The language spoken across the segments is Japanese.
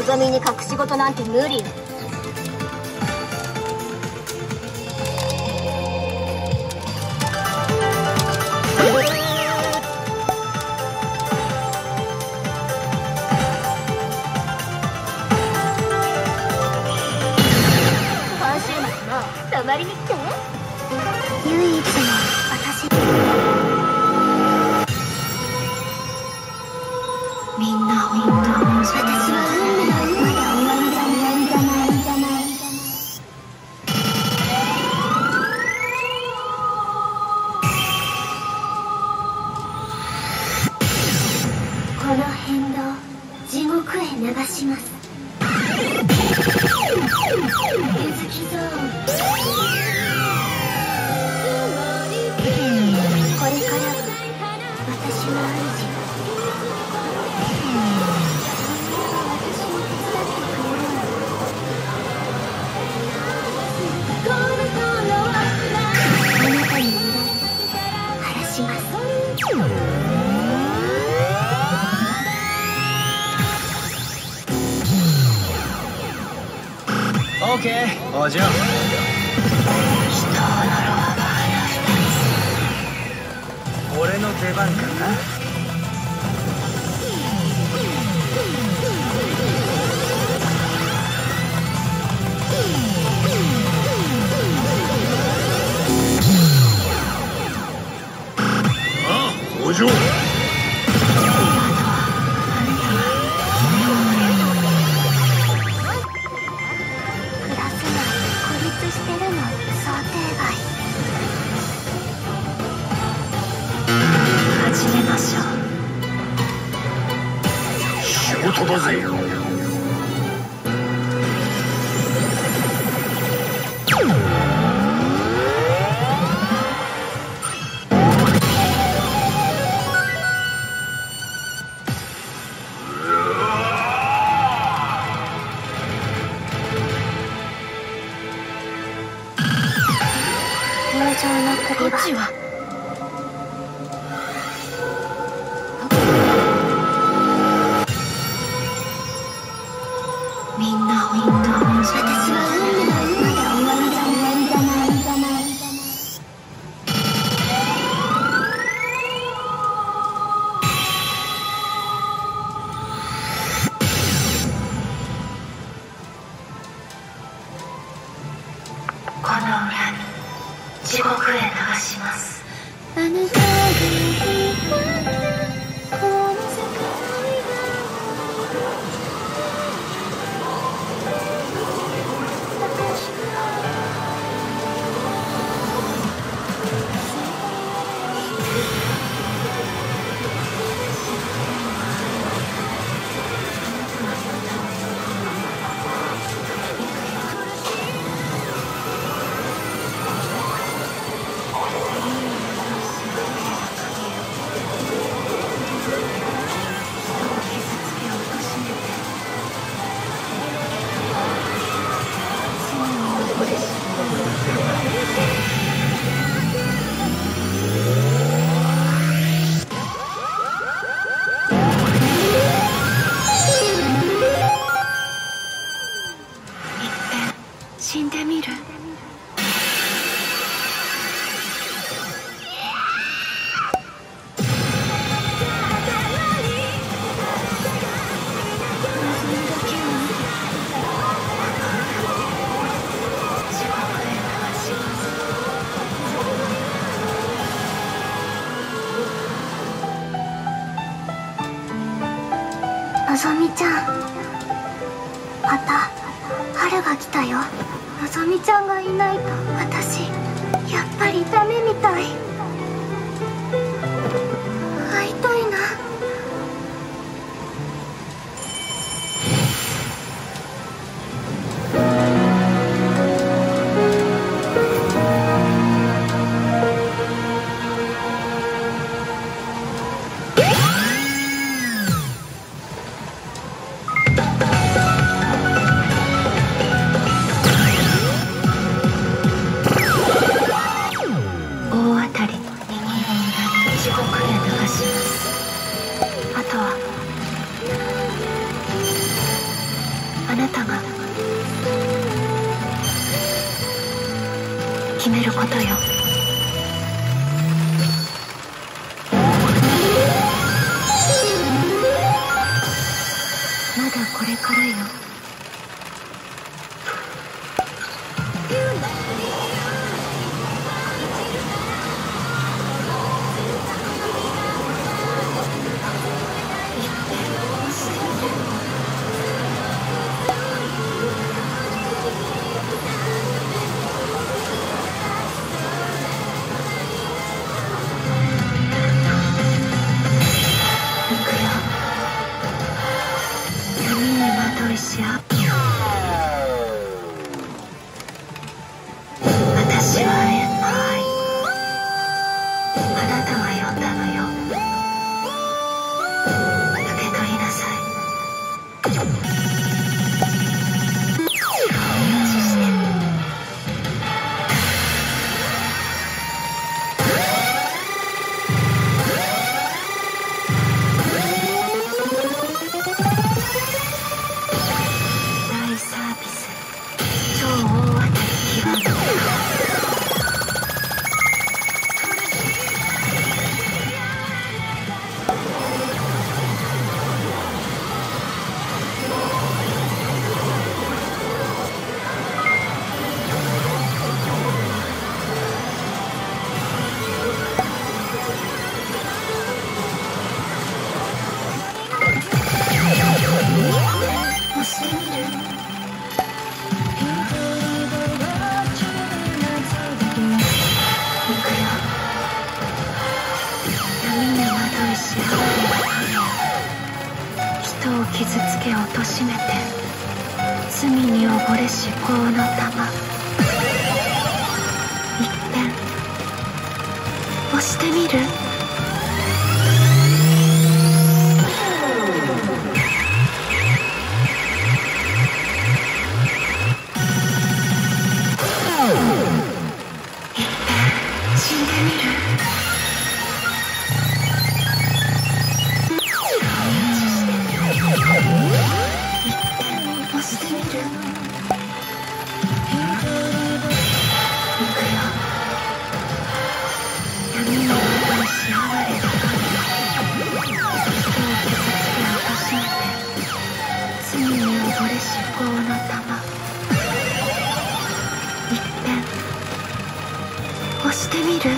のぞみに隠し事なんて無理よ。今週末も泊まりに来て。唯一の私。みんな本当に私は運命のまだ終わりじゃないじゃないじゃない。この変動地獄へ流します。ゆずきゾーン。これからは私の主。 オーケー、お嬢。人を呪わば俺の出番かな。 ああ、お嬢。仕事だぜ。 友情の首こっちはみんな本当に私は運命のまだ終わりじゃないじゃないじゃない。 この恨み地獄へ流します。 あなたがいたこの世界死んでみる。 のぞみちゃん、また春が来たよ。のぞみちゃんがいないと私やっぱりダメみたい。会いたいな。 大当たり地獄へ流します。 なたが決めることよ。まだこれからよ。私はエンパイ。あなたが呼んだのよ。受け取りなさい。大サービス、超大当たり極め。押してみる？行くよ。闇に惑いし人を傷つけ貶めて罪に溺れし業の玉。いっぺん押してみる？死んでみる？押してみる？行くよ。闇に惑いし哀れな人を傷つけ貶めて罪に溺れし業の玉。いっぺん押してみる？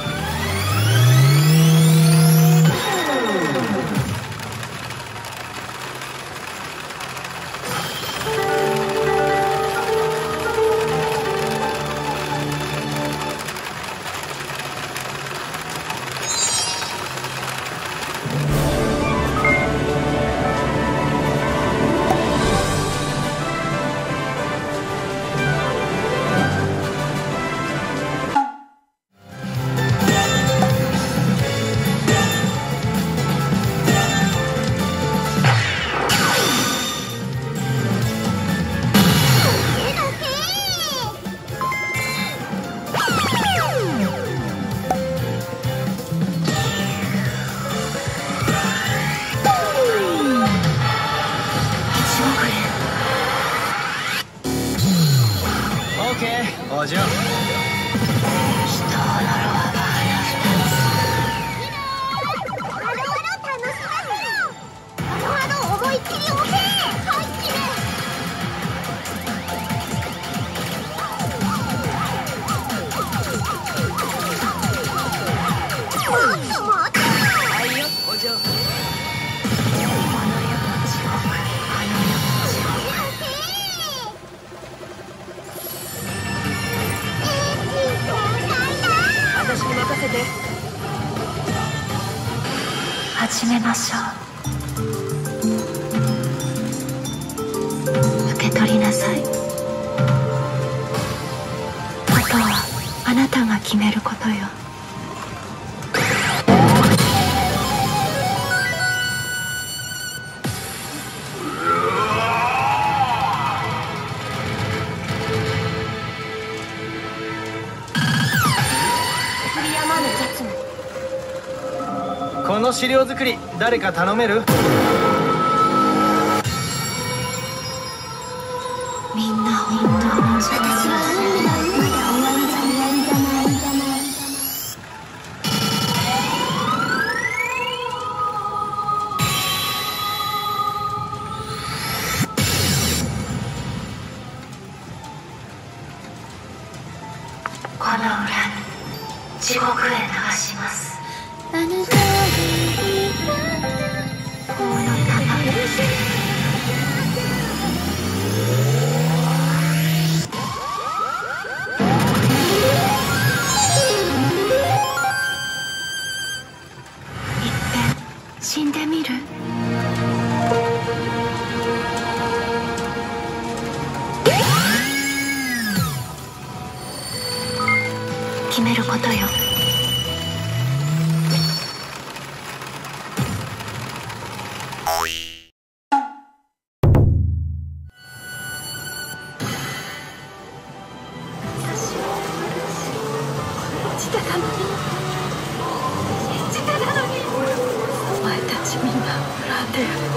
お嬢。人を呪わば早思いっきり押せ。はい、決め。 はいよ、お嬢。私に任せて。 始めましょう。受け取りなさい。あとはあなたが決めることよ。 この資料作り誰か頼める？ みんな本当の私は運命まだ終わりじゃない。 この裏地獄へ流します。 あの通り法の玉いっぺん死んでみる。決めることよ。お前たちみんな恨んでやる。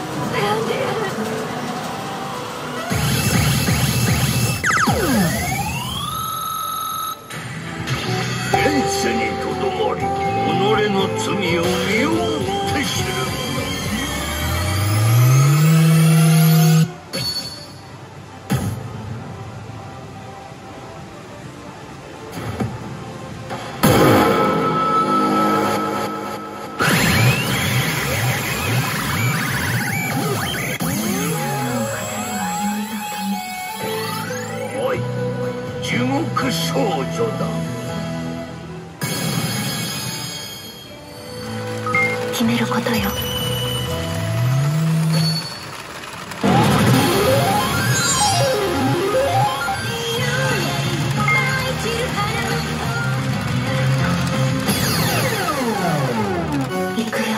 現世にとどまり己の罪を身をもって知る。おい、地獄少女だ。 決めることよ。行くよ。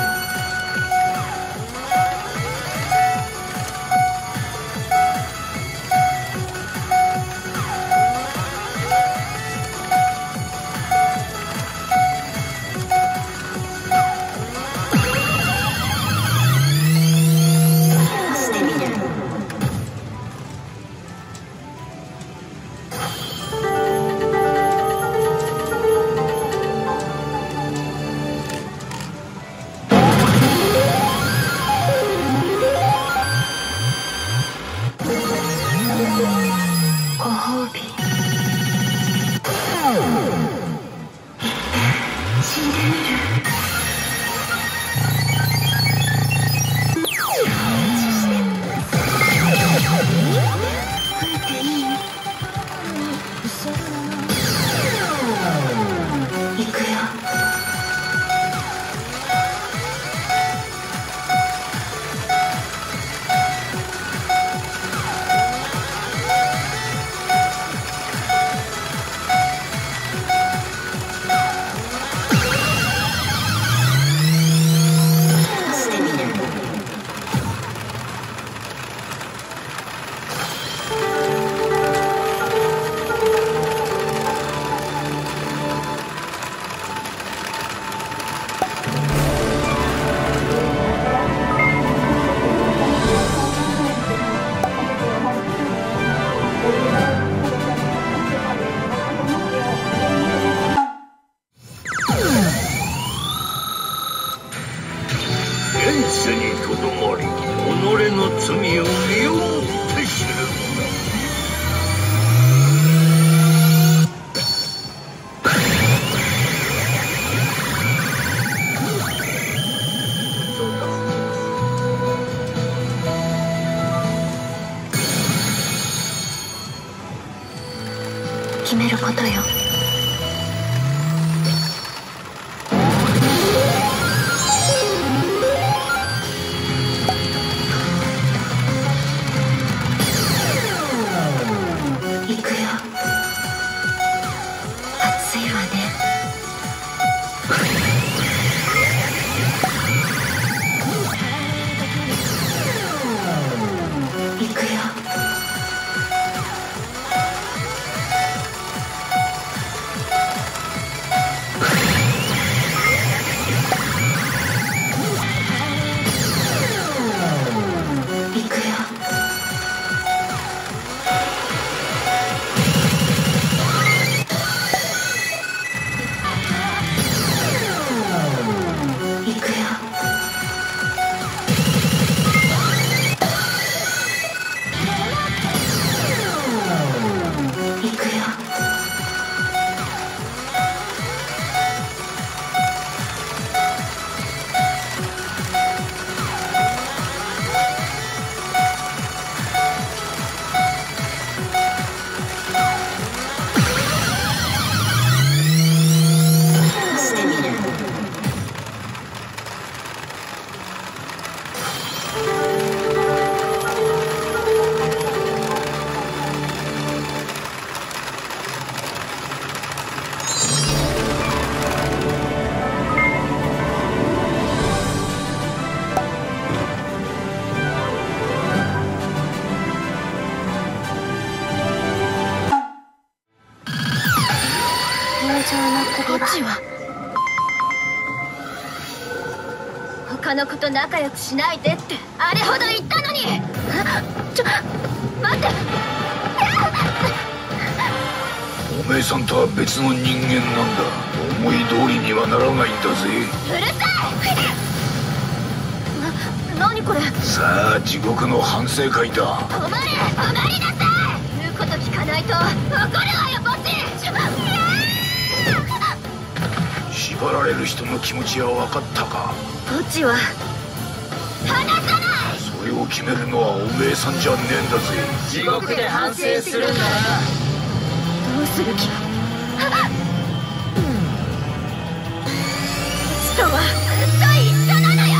ご褒美。死んでみる。吠えていい？行くよ。 現世にとどまり己の罪を身をもって知る。 決めることよ。行くよ。暑いわね。行くよ。 こっちは他の子と仲良くしないでってあれほど言ったのに。待って。 おめえさんとは別の人間なんだ。思い通りにはならないんだぜ。 うるさい。何これ。 さあ地獄の反省会だ。 止まりなさい。言うこと聞かないと怒るわよボッチ。 縛られる人の気持ちは分かったか。 ボッチは離さない。 それを決めるのはおめえさんじゃねえんだぜ。 地獄で反省するんだな。 どうする気。人はと一緒なのよ。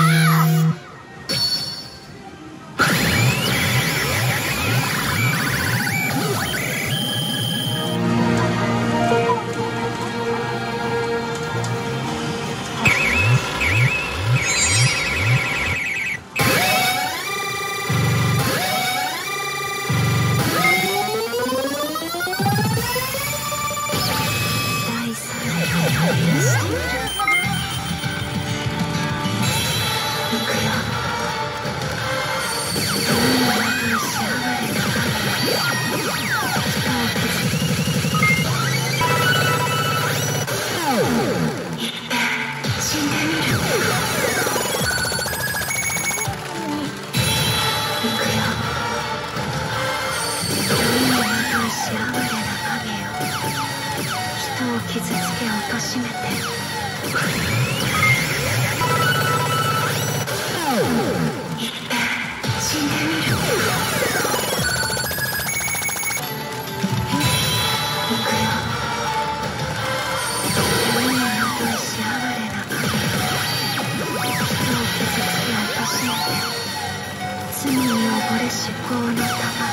傷つけ貶としめて死んでみる。行くよ。海にまといし哀れな影よ。人を傷つけ貶としめて罪に溺れし業の玉。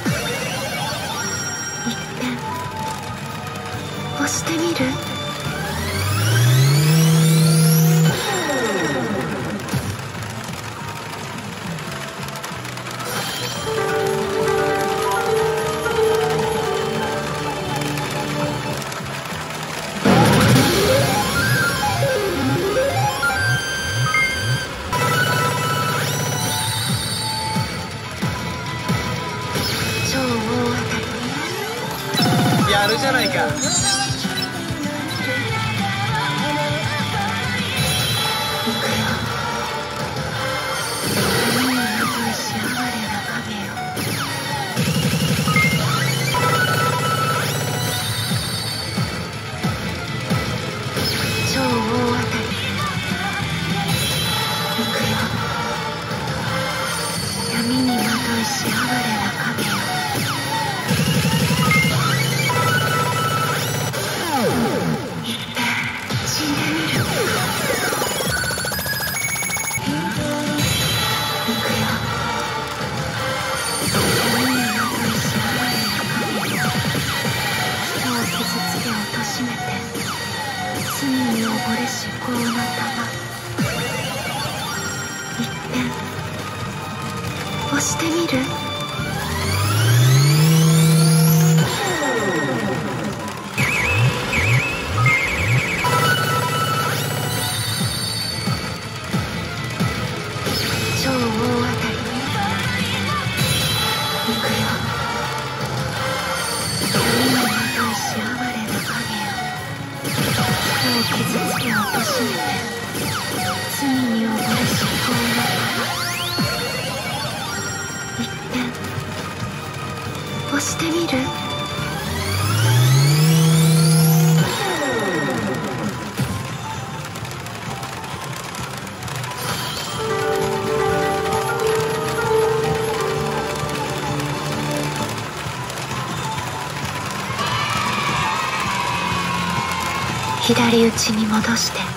一遍押してみる。超大当たり。 やるじゃないか。罪に溺れし業の玉。一遍押してみる。超大当たり。行くよ。海にまといし哀れな影よ。人を傷つけ貶としめて罪に溺れし業の玉。一遍押してみる。左打ちに戻して。